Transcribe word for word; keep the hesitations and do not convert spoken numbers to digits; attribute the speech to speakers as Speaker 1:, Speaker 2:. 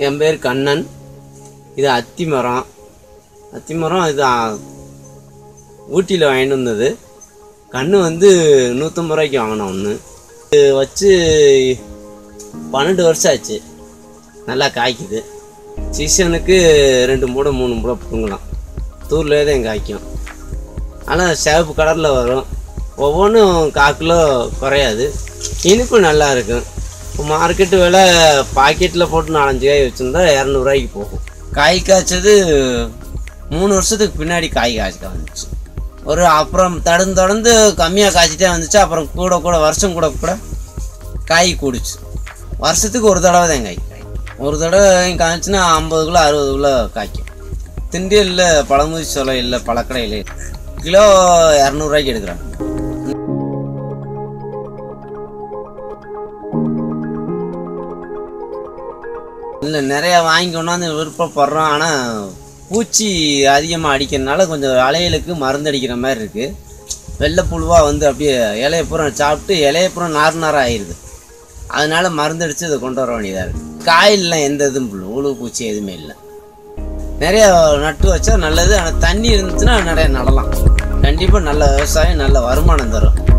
Speaker 1: என் பேர் கண்ணன். இது அத்தி மரம். அத்தி மரம் இது ஊட்டியில் வாங்கிட்டு வந்தது. கன்று வந்து நூற்றம்பது ரூபாய்க்கு வாங்கினோம் ஒன்று. இது வச்சு பன்னெண்டு வருஷம் ஆச்சு. நல்லா காய்க்குது. சீசனுக்கு ரெண்டு மூடை மூணு மூடை பிடுங்கலாம். தூர்லேயே தான் காய்க்கும். ஆனால் சிவப்பு கலரில் வரும். ஒவ்வொன்றும் கால் கிலோ குறையாது. இனிப்பு நல்லா இருக்கும். இப்போ மார்க்கெட்டு விலை பாக்கெட்டில் போட்டு நாலஞ்சு காய் வச்சுருந்தா இரநூறுவாய்க்கு போகும். காய் காய்ச்சது மூணு வருஷத்துக்கு பின்னாடி காய் காய்ச்ச வந்துச்சு. ஒரு அப்புறம் தடந்து தொடர்ந்து கம்மியாக காய்ச்சிட்டே வந்துச்சு. அப்புறம் கூட கூட வருஷம் கூட கூட காய் கூடிச்சு. வருஷத்துக்கு ஒரு தடவை தான் காய் ஒரு தடவை காய்ச்சுன்னா ஐம்பது கிலோ அறுபது கிலோ காய்க்கும். திண்டியல்ல பழமுதி சோலை இல்லை பழக்கடையில் கிலோ இரநூறுவாய்க்கு எடுக்கிறாங்க. இல்லை நிறையா வாங்கி கொண்டாந்து விருப்பப்படுறோம். ஆனால் பூச்சி அதிகமாக அடிக்கிறதுனால கொஞ்சம் இலைகளுக்கு மருந்து அடிக்கிற மாதிரி இருக்குது. வெள்ளை புழுவாக வந்து அப்படியே இலையப்புறம் சாப்பிட்டு இலையப்புறம் நார் நாராக ஆயிடுது. அதனால மருந்து அடித்து அதை கொண்டு வர வேண்டியதாக இருக்குது. காயிலெலாம் எந்த இதுவும் புழு உழு பூச்சி எதுவுமே இல்லை. நிறையா நட்டு வச்சா நல்லது. ஆனால் தண்ணி இருந்துச்சுன்னா நிறைய நடலாம். கண்டிப்பாக நல்ல விவசாயம் நல்ல வருமானம் தரும்.